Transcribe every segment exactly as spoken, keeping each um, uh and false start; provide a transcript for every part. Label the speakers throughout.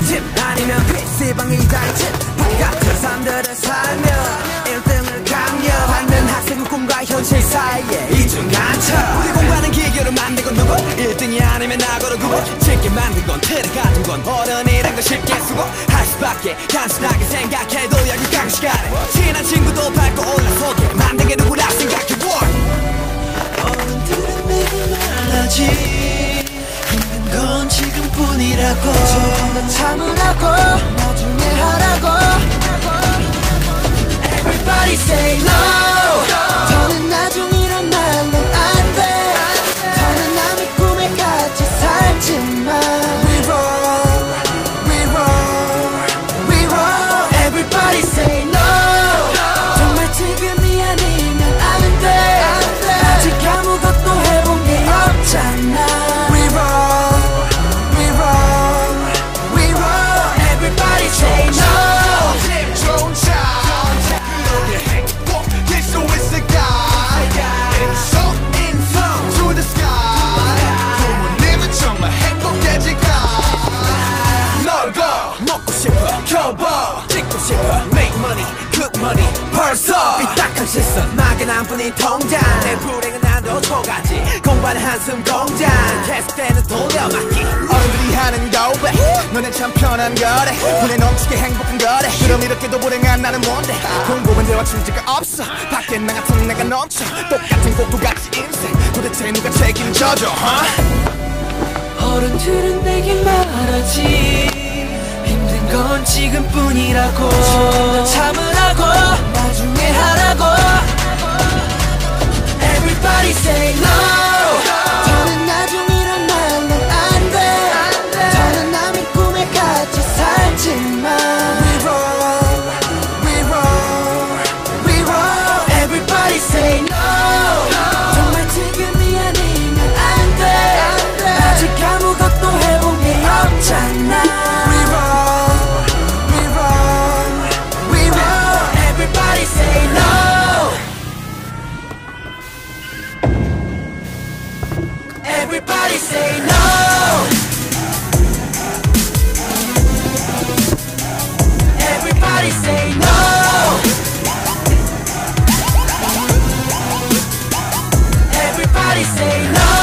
Speaker 1: 팀 아니면 피씨방이자의 집 같은 사람들을 살며 일 등을 강요하는 학생의 꿈과 현실 사이에 이중한 척 우리 공부하는 기교를 만든 건 누구? 일 등이 아니면 나고로 구분 쉽게 만든 건 틀에 가둔 건 어른이란 걸 쉽게 쓰고 할 수밖에 단순하게 생각해도 여기 각 시간에 친한 친구도 밟고 올라서게 만든 게 누구라 생각해
Speaker 2: 어른들은 내게 말하지 힘든 건 지금뿐이라고 조금 더 참으라고 나중에 하라고 Everybody say no 더는 나중이란 말은 안돼 더는 남의 꿈에 같이 살지만 We roll, we roll, we roll Everybody say no 정말 지금이 아니면 안돼 아직 아무것도 해본 게 없잖아 We roll, we roll, we roll Everybody say no 먹고 싶어, 켜봐 찍고 싶어, make money, good money 벌써 삐딱한 시선 막연한 뿐인 통장 내 불행은 나도 초가지 공부하는 한숨 공장 계속되는 돌려막기 어른들이 하는 고백 너네 참 편한 거래 분에 넘치게 행복한 거래 그럼 이렇게도 불행한 나는 뭔데 공부만 대화 취지가 없어 밖에 나 같은 내가 넘쳐 똑같은 꼭두같이 인생 도대체 누가 책임져줘 huh? 어른들은 내게 말하지 힘든 건 지금뿐이라고 조금 더 참으라고 나중에 하라고 Everybody say no 더는 나중이란 말은 안돼 더는 남의 꿈에 같이 살지만 We roll, we roll, we roll Everybody say no 정말 지금이 아니면 안돼 아직 아무것도 해본 게 없잖아 Say no Everybody say no Everybody say no Everybody say no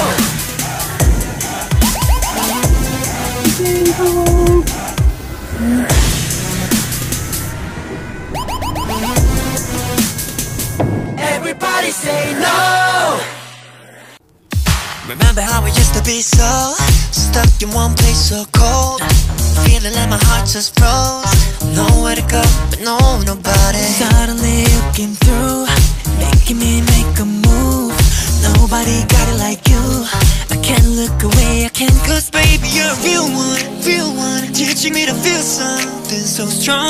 Speaker 2: Everybody say no Remember how we used to be so stuck in one place so cold Feeling like my heart just froze Nowhere to go but no nobody Suddenly you came through Making me make a move Nobody got it like you I can't look away, I can't Cause baby you're a real one, real one Teaching me to feel something so strong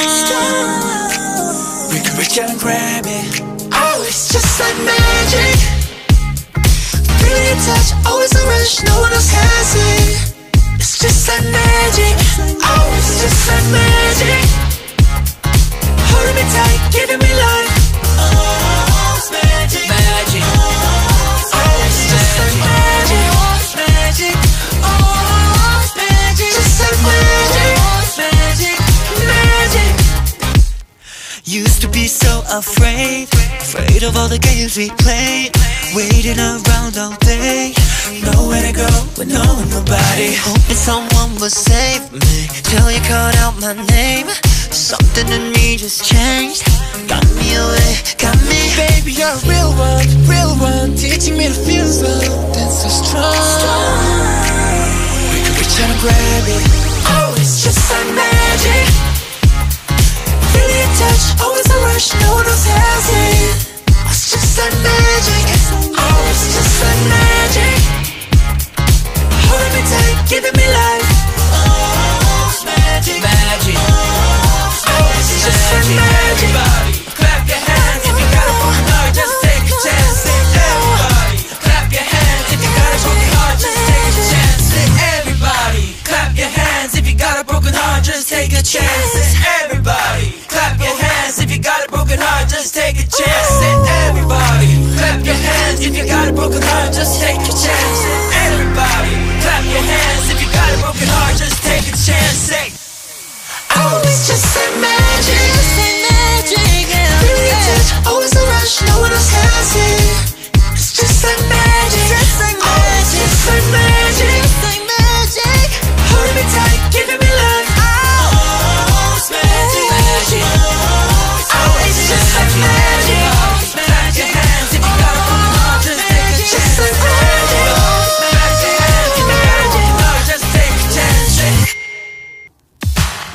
Speaker 2: We can reach out and grab it Oh, it's just like magic Feeling your touch, always a rush, no one else has it It's just like magic Oh, it's just like magic Holding me tight, giving me life Oh, it's magic Magic Oh, it's just like magic Magic Oh, it's magic Just like magic Magic Magic Used to be so afraid Afraid of all the games we played Waiting around all day Nowhere to go with no one, nobody Hoping someone will save me Till you called out my name Something in me just changed Got me away, got me Baby, you're a real one, real one Teaching me to feel something so strong We can reach out and grab it Oh, it's just like magic Feeling your touch, always a rush, no one else has it It's just like magic Oh, it's just like magic Holding me tight, giving me life Oh, it's magic Magic Oh, it's just like magic Everybody, clap your hands if you got a broken heart Just take a chance Everybody, clap your hands if you got a broken heart Just take a chance Everybody, clap your hands if you got a broken heart Just take a chance Everybody, clap your hands if you got a broken heart Just take a chance Everybody, clap your hands if you got a broken heart Just take a chance Everybody, clap your hands if you got a broken heart Just take a chance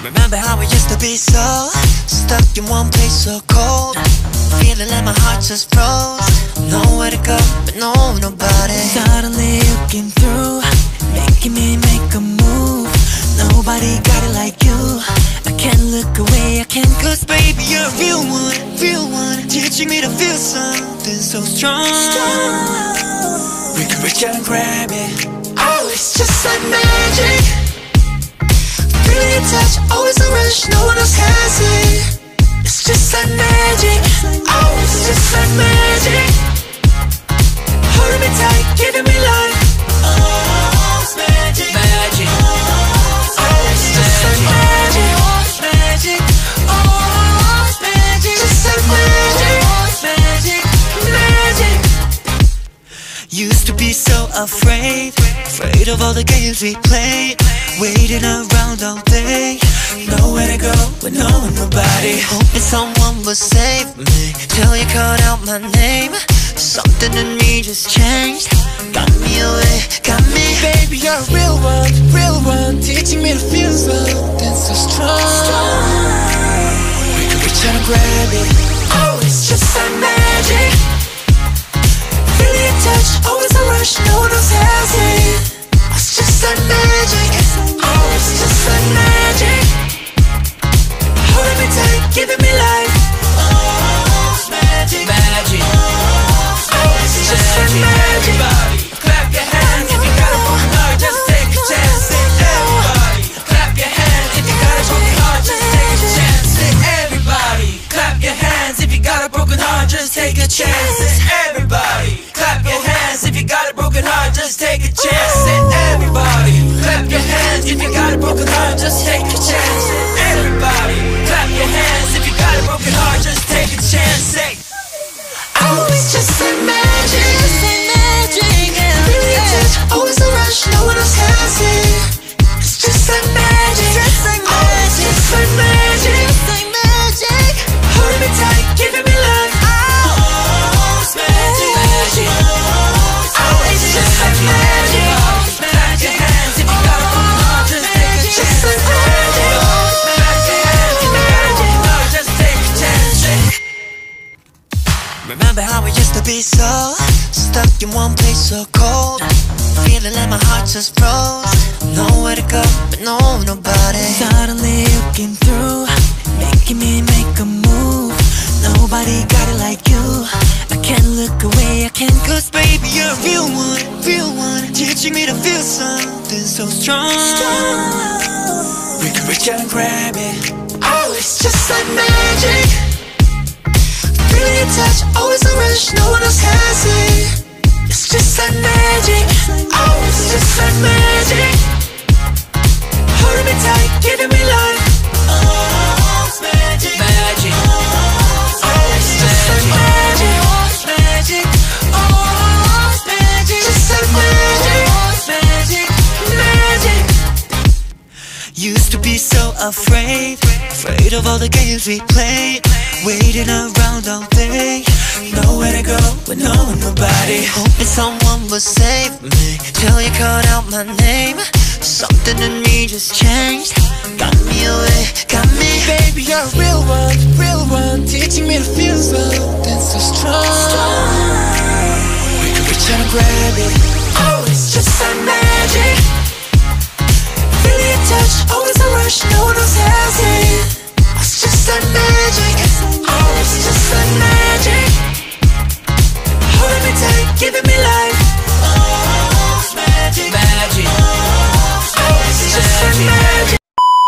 Speaker 2: Remember how we used to be so stuck in one place so cold, feeling like my heart just froze. Nowhere to go, but no nobody. Suddenly you came through, making me make a move. Nobody got it like you. I can't look away, I can't. Cause baby you're a real one, real one, teaching me to feel something so strong. We can reach out and grab it. Oh, it's just like magic. Feeling your touch, always a rush, no one else has it. It's just like magic. Oh, it's just like magic. Holding me tight, giving me life. Oh, it's magic, magic. Oh, it's just like magic. Oh, it's magic. Oh, it's magic. Just like magic. Oh, it's magic, magic. Used to be so afraid, afraid of all the games we played, waiting around all day, nowhere to go with no one, nobody. Hoping someone will save me till you called out my name. Something in me just changed, got me away, got me. Baby, you're a real one, real one, teaching me to feel something so strong. We can reach out and grab it. Oh, it's just like magic. Feeling your touch, always a rush, no one else has it. It's just like magic. Oh, it's just like magic. Holding me tight, giving me life. Oh, it's magic, magic. Oh, it's just like magic. Everybody, clap your hands if you got a broken heart, just take a chance. Everybody, clap your hands if you got a broken heart, just take a chance. Everybody, clap your hands if you got a broken heart, just take a chance. Everybody, clap your hands if you got a broken heart, just take a chance. Everybody, clap your hands if you got a broken heart, just take a chance. Everybody, clap your hands if you got a broken heart, just take a chance. Say, oh, it's just like magic, just like magic. Feeling your touch, always a rush, no one else has it. It's just like magic, just like magic. Oh, it's just like magic, just like magic. Holding me tight, giving me life. Oh, it's magic, magic. Oh, it's just like magic. Clap your hands if you got a broken heart, just take a chance. Just like magic. Clap your hands if you got a broken heart, just take a chance. Remember how we used to be so stuck in one place so cold, feeling like my heart just froze. Nowhere to go, but no nobody. Suddenly you came through, making me make a move. Nobody got it like you. I can't look away, I can't. Cause baby you're a real one, real one, teaching me to feel something so strong. We can reach out and grab it. Oh, it's just like magic. Feeling your touch, always a rush, no one else has it. It's just like magic. Oh, it's just like magic. Holding me tight, giving me life. Oh, it's magic, magic. Oh, it's just like magic. Oh, it's magic. Oh, it's magic. Just like magic. Oh, it's magic, magic. Used to be so afraid, afraid of all the games we played, waiting around all day, nowhere to go with no one, nobody. Hoping someone will save me till you called out my name. Something in me just changed, got me away, got me. Baby, you're a real one, real one, teaching me to feel something so strong. We can reach out and grab it. Oh, it's just like magic. Feeling your touch, always a rush, no one else has it. It's just like magic. Oh, it's just like magic. Holding me tight, giving me life. Oh, it's magic, magic. Oh, it's just like magic.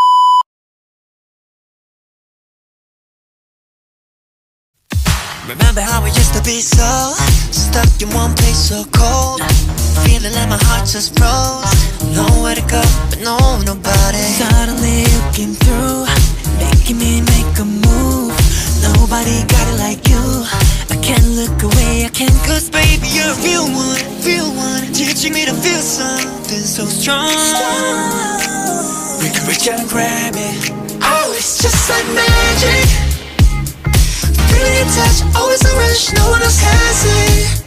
Speaker 2: Remember how we used to be so stuck in one place so cold, feeling like my heart just froze. Nowhere to go, but no nobody. Suddenly you came through, making me make a move. Nobody got it like you. I can't look away, I can't. Cause baby you're a real one, real one, teaching me to feel something so strong. We can reach out and grab it. Oh, it's just like magic. Feeling your touch, always a rush, no one else has it.